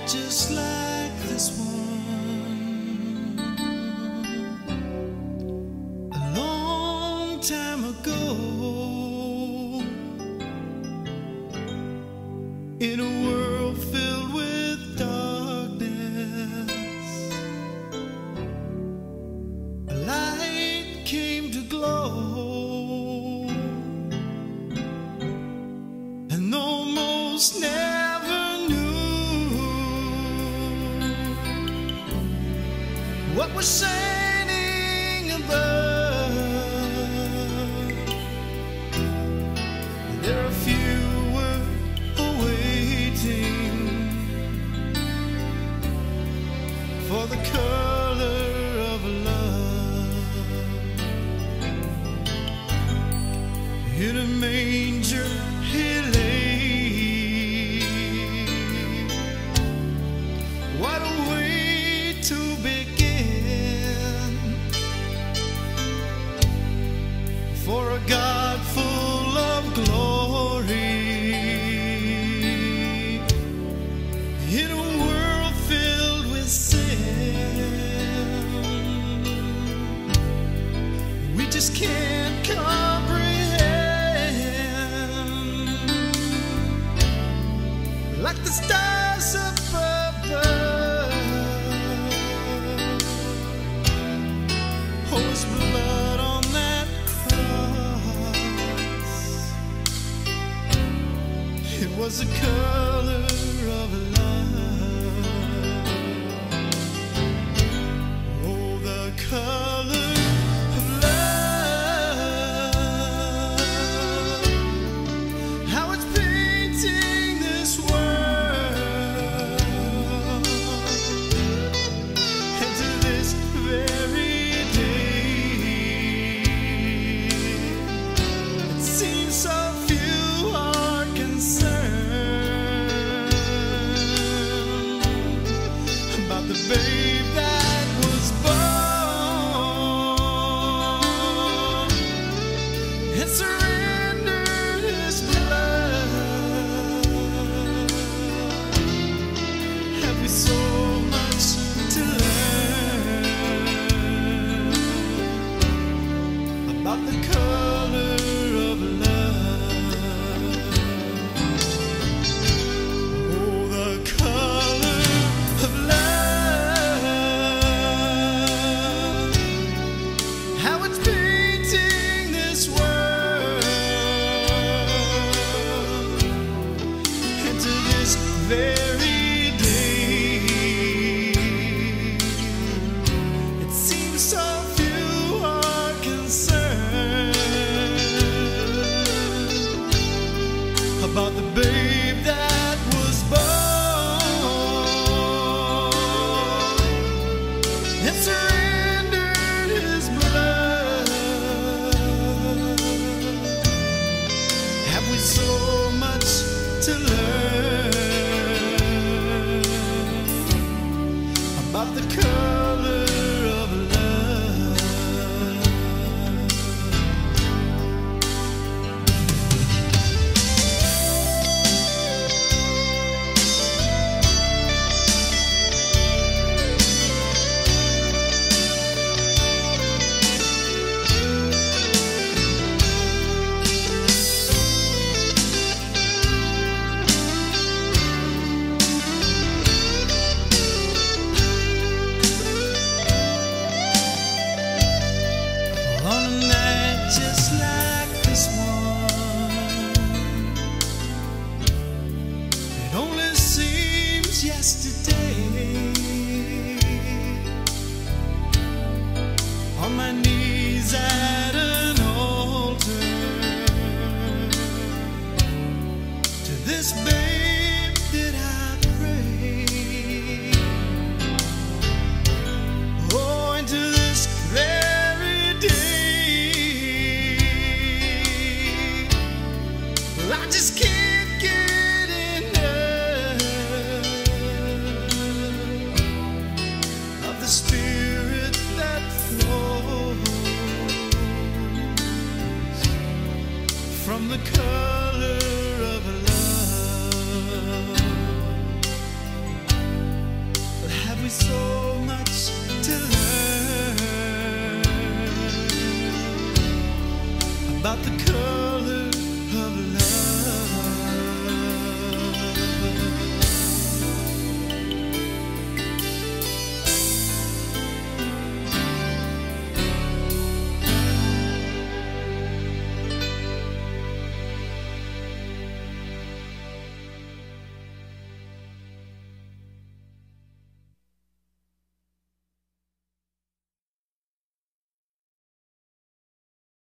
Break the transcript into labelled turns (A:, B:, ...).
A: just like this one. A long time ago, in a world filled with darkness, a light came to glow, and almost never knew what was shining above. There are few were awaiting for the color of love. In a manger he lay. What a way to begin for a God full of glory, in a world filled with sin. We just can't comprehend, like the stars above. Oh, His blood on that cross, it was the color of love. Oh, the color of love, how it's painting this world. And to this very day, it seems so few are concerned about the babe that was born and surrendered his blood. Have we so much to learn about the color of love? Oh, the color of love, how it's painting this world. And to this very day, it seems so few are concerned about the babe that was born and surrendered his blood. Have we so much to learn about the color of love? On a night just like this one, it only seems yesterday. On my knees at an altar, to this babe did I pray. Oh, into this very day, well, I just can't get enough of the Spirit that flows from the color of love. so much to learn about the color